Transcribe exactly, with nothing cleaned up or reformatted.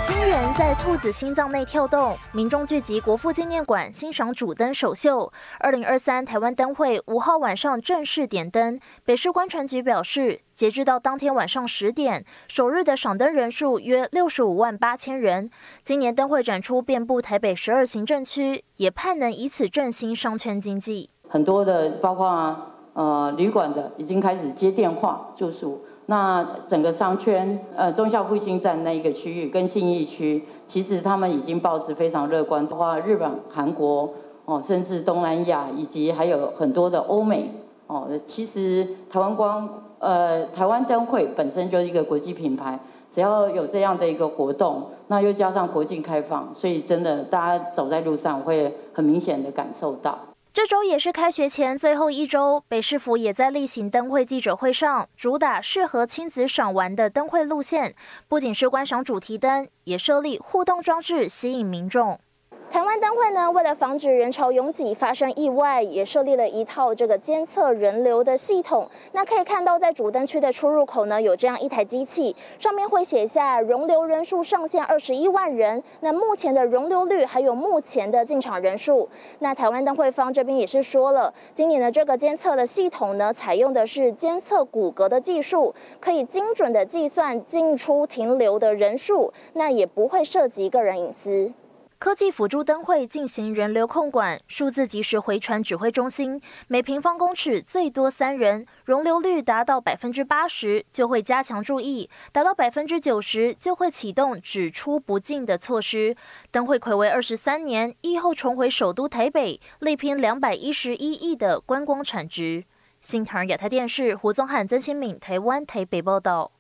金人在兔子心脏内跳动，民众聚集国父纪念馆欣赏主灯首秀。二零二三台湾灯会五号晚上正式点灯。北市观传局表示，截至到当天晚上十点，首日的赏灯人数约六十五万八千人。今年灯会展出遍布台北十二行政区，也盼能以此振兴商圈经济。 很多的包括呃旅馆的已经开始接电话住宿。 那整个商圈，呃，忠孝复兴站那一个区域跟信义区，其实他们已经抱持非常乐观，包括日本、韩国，哦，甚至东南亚，以及还有很多的欧美，哦，其实台湾光，呃，台湾灯会本身就是一个国际品牌，只要有这样的一个活动，那又加上国境开放，所以真的大家走在路上会很明显的感受到。 这周也是开学前最后一周，北市府也在例行灯会记者会上主打适合亲子赏玩的灯会路线，不仅是观赏主题灯，也设立互动装置吸引民众。 台湾灯会呢，为了防止人潮拥挤发生意外，也设立了一套这个监测人流的系统。那可以看到，在主灯区的出入口呢，有这样一台机器，上面会写下容留人数上限二十一万人。那目前的容留率，还有目前的进场人数。那台湾灯会方这边也是说了，今年的这个监测的系统呢，采用的是监测骨骼的技术，可以精准的计算进出停留的人数，那也不会涉及个人隐私。 科技辅助灯会进行人流控管，数字即时回传指挥中心，每平方公尺最多三人，容留率达到百分之八十就会加强注意，达到百分之九十就会启动只出不进的措施。灯会睽违二十三年，疫后重回首都台北，力拼两百一十一亿的观光产值。新唐亚太电视胡宗翰、曾新敏台湾台北报道。